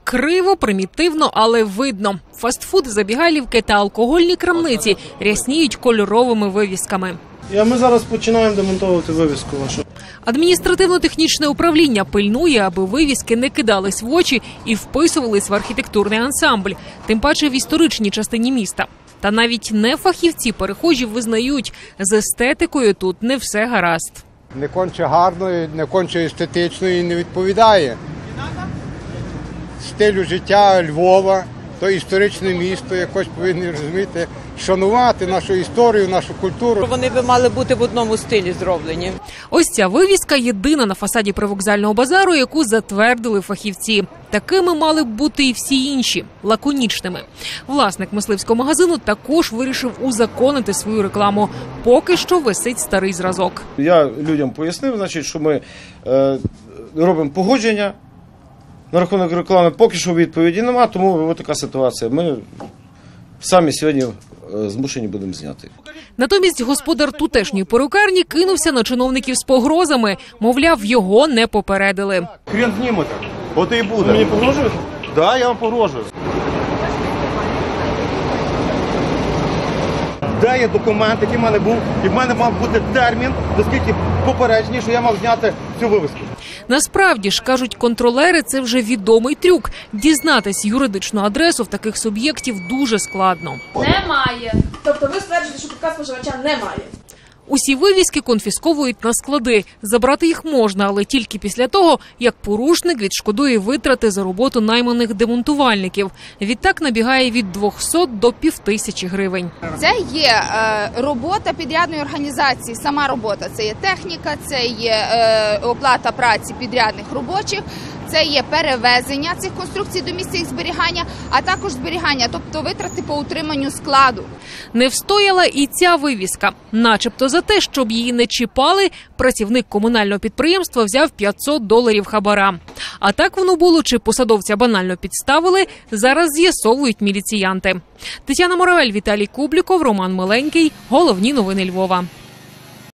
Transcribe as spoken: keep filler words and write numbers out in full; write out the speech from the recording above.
Криво, примітивно, але видно. Фастфуд, забігайлівки та алкогольні крамниці рясніють кольоровими вивісками. А ми зараз починаємо демонтувати вивіску вашу. Адміністративно-технічне управління пильнує, аби вивіски не кидались в очі і вписувались в архітектурний ансамбль, тим паче в історичній частині міста. Та навіть не фахівці перехожі визнають, з естетикою тут не все гаразд. Не конче гарно, не конче естетично і не відповідає стилю життя Львова, то історичне місто, якось повинні розуміти, шанувати нашу історію, нашу культуру. Вони би мали бути в одному стилі зроблені. Ось ця вивіска єдина на фасаді привокзального базару, яку затвердили фахівці. Такими мали б бути і всі інші – лаконічними. Власник мисливського магазину також вирішив узаконити свою рекламу. Поки що висить старий зразок. Я людям пояснив, значить, що ми е, робимо погодження на рахунок реклами. Поки що відповіді немає, тому ось така ситуація. Ми самі сьогодні змушені будемо зняти. Натомість господар тутешньої перукарні кинувся на чиновників з погрозами. Мовляв, його не попередили. Хрен знімете. От і буде. Ви мені погрожуєте? Так, да, я вам погрожую. Де є документ, який в мене був, і в мене мав бути термін, наскільки попереджені, що я мав зняти цю вивіску. Насправді ж, кажуть контролери, це вже відомий трюк. Дізнатись юридичну адресу в таких суб'єктів дуже складно. Немає. Тобто ви стверджуєте, що підказ споживача немає? Усі вивіски конфісковують на склади. Забрати їх можна, але тільки після того, як порушник відшкодує витрати за роботу найманих демонтувальників. Відтак набігає від двохсот до півтисячі гривень. Це є е, робота підрядної організації, сама робота. Це є техніка, це є е, оплата праці підрядних робочих, це є перевезення цих конструкцій до місця їх зберігання, а також зберігання, тобто витрати по утриманню складу. Не встояла і ця вивіска. Начебто за те, щоб її не чіпали, працівник комунального підприємства взяв п'ятсот доларів хабара. А так воно було, чи посадовця банально підставили, зараз з'ясовують міліціянти. Тетяна Моравель, Віталій Кубліков, Роман Миленький. Головні новини Львова.